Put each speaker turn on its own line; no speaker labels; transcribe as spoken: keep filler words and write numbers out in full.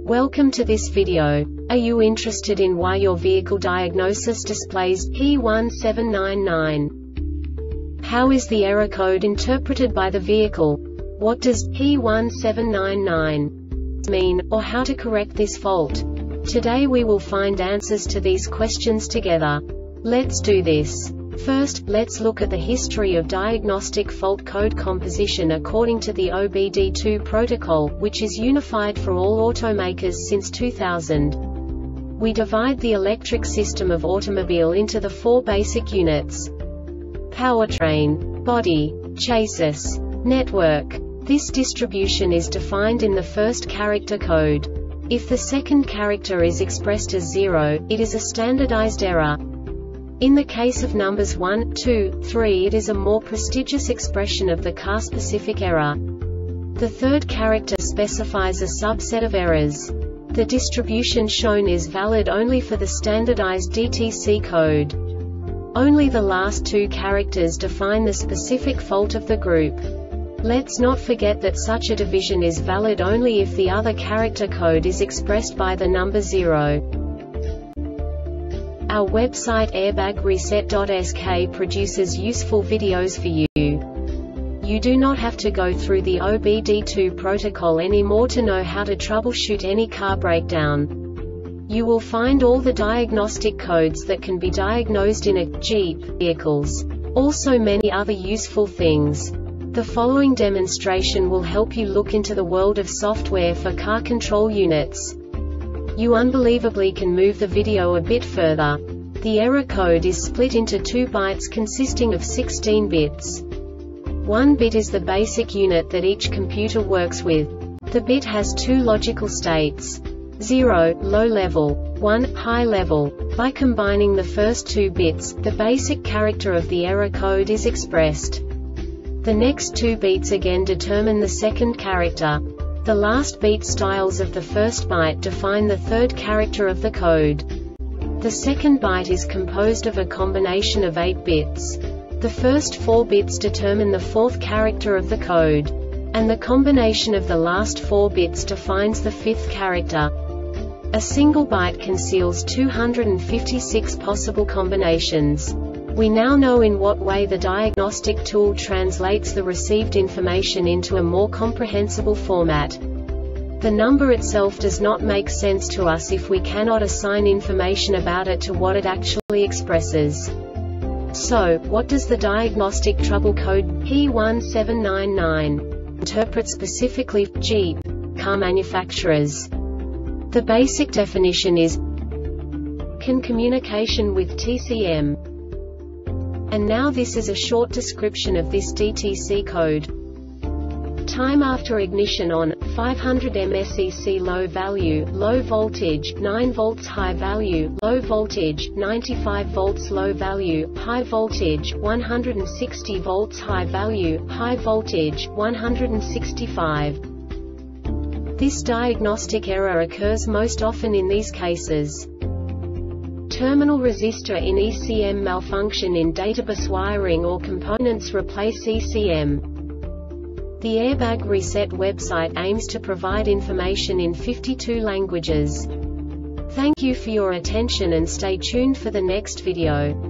Welcome to this video. Are you interested in why your vehicle diagnosis displays P one seven nine nine? How is the error code interpreted by the vehicle? What does P one seven nine nine mean, or how to correct this fault? Today we will find answers to these questions together. Let's do this. First, let's look at the history of diagnostic fault code composition according to the O B D two protocol, which is unified for all automakers since two thousand. We divide the electric system of automobile into the four basic units: powertrain, body, chassis, network. This distribution is defined in the first character code. If the second character is expressed as zero, it is a standardized error. In the case of numbers one, two, three, it is a more prestigious expression of the car-specific error. The third character specifies a subset of errors. The distribution shown is valid only for the standardized D T C code. Only the last two characters define the specific fault of the group. Let's not forget that such a division is valid only if the other character code is expressed by the number zero. Our website airbag reset dot S K produces useful videos for you. You do not have to go through the O B D two protocol anymore to know how to troubleshoot any car breakdown. You will find all the diagnostic codes that can be diagnosed in a Jeep vehicles. Also many other useful things. The following demonstration will help you look into the world of software for car control units. You unbelievably can move the video a bit further. The error code is split into two bytes consisting of sixteen bits. One bit is the basic unit that each computer works with. The bit has two logical states: zero, low level, one, high level. By combining the first two bits, the basic character of the error code is expressed. The next two bits again determine the second character. The last beat styles of the first byte define the third character of the code. The second byte is composed of a combination of eight bits. The first four bits determine the fourth character of the code. And the combination of the last four bits defines the fifth character. A single byte conceals two hundred fifty-six possible combinations. We now know in what way the diagnostic tool translates the received information into a more comprehensible format. The number itself does not make sense to us if we cannot assign information about it to what it actually expresses. So, what does the diagnostic trouble code P one seven nine nine interpret specifically for Jeep car manufacturers? The basic definition is CAN communication with T C M. And now this is a short description of this D T C code. Time after ignition on, five hundred milliamperes low value, low voltage, nine volts high value, low voltage, ninety-five volts low value, high voltage, one hundred sixty volts high value, high voltage, one hundred sixty-five. This diagnostic error occurs most often in these cases: terminal resistor in E C M malfunction in databus wiring or components replace E C M. The Airbag Reset website aims to provide information in fifty-two languages. Thank you for your attention and stay tuned for the next video.